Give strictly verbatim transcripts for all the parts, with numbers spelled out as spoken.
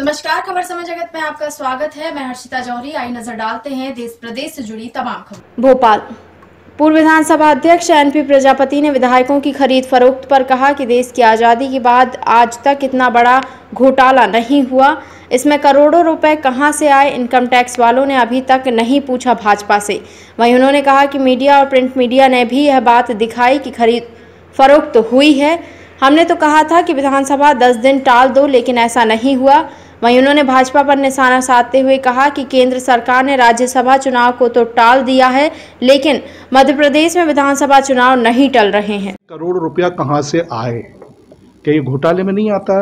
नमस्कार, खबर समय जगत में आपका स्वागत है। मैं हर्षिता जौहरी। आई नजर डालते हैं देश प्रदेश से जुड़ी तमाम खबर। भोपाल पूर्व विधानसभा अध्यक्ष एनपी प्रजापति ने विधायकों की खरीद फरोख्त पर कहा कि देश की आज़ादी के बाद आज तक इतना बड़ा घोटाला नहीं हुआ। इसमें करोड़ों रुपए कहां से आए, इनकम टैक्स वालों ने अभी तक नहीं पूछा भाजपा से। वहीं उन्होंने कहा कि मीडिया और प्रिंट मीडिया ने भी यह बात दिखाई कि खरीद फरोख्त हुई है। हमने तो कहा था कि विधानसभा दस दिन टाल दो, लेकिन ऐसा नहीं हुआ। वहीं उन्होंने भाजपा पर निशाना साधते हुए कहा कि केंद्र सरकार ने राज्यसभा चुनाव को तो टाल दिया है, लेकिन मध्य प्रदेश में विधानसभा चुनाव नहीं टल रहे हैं। करोड़ रुपया कहां से आए, क्या ये घोटाले में नहीं आता?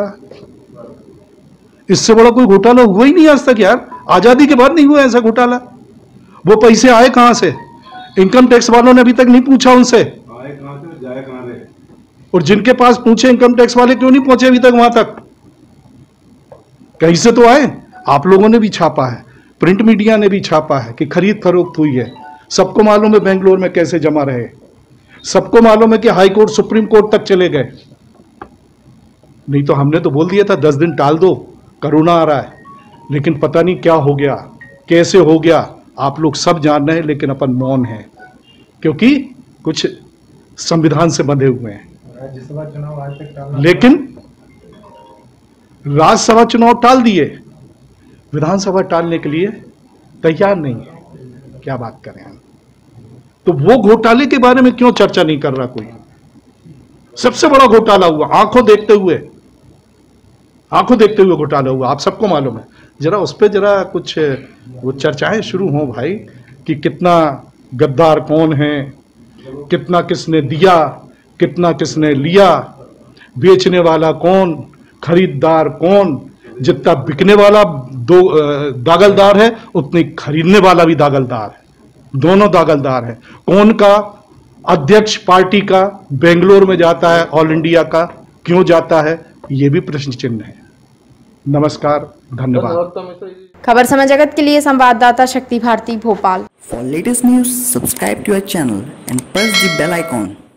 इससे बड़ा कोई घोटाला हुआ ही नहीं आज तक यार। आजादी के बाद नहीं हुआ ऐसा घोटाला। वो पैसे आए कहां से? इनकम टैक्स वालों ने अभी तक नहीं पूछा उनसे। आए कहां से, जाए कहां से? और जिनके पास पूछे इनकम टैक्स वाले क्यों नहीं पहुंचे अभी तक वहां तक? कहीं से तो आए। आप लोगों ने भी छापा है, प्रिंट मीडिया ने भी छापा है कि खरीद फरोख्त हुई है। सबको मालूम है बेंगलोर में कैसे जमा रहे, सबको मालूम है कि हाई कोर्ट सुप्रीम कोर्ट तक चले गए। नहीं तो हमने तो बोल दिया था दस दिन टाल दो, कोरोना आ रहा है। लेकिन पता नहीं क्या हो गया, कैसे हो गया, आप लोग सब जान रहे हैं, लेकिन अपन मौन है क्योंकि कुछ संविधान से बंधे हुए हैं। राज्यसभा चुनाव आज तक टालना, लेकिन राज्यसभा चुनाव टाल दिए, विधानसभा टालने के लिए तैयार नहीं है। क्या बात करें हम? तो वो घोटाले के बारे में क्यों चर्चा नहीं कर रहा कोई? सबसे बड़ा घोटाला हुआ, आंखों देखते हुए आंखों देखते हुए घोटाला हुआ, आप सबको मालूम है। जरा उस पर जरा कुछ वो चर्चाएं शुरू हों भाई कि कितना गद्दार कौन है, कितना किसने दिया, कितना किसने लिया, बेचने वाला कौन, खरीददार कौन। जितना बिकने वाला दो दागलदार है, उतनी खरीदने वाला भी दागलदार है। दोनों दागलदार है। कौन का अध्यक्ष पार्टी का बेंगलोर में जाता है, ऑल इंडिया का क्यों जाता है, ये भी प्रश्न चिन्ह है। नमस्कार, धन्यवाद। खबर समय जगत के लिए संवाददाता शक्ति Bharti, Bhopal. For latest news, subscribe to our channel and press the bell icon.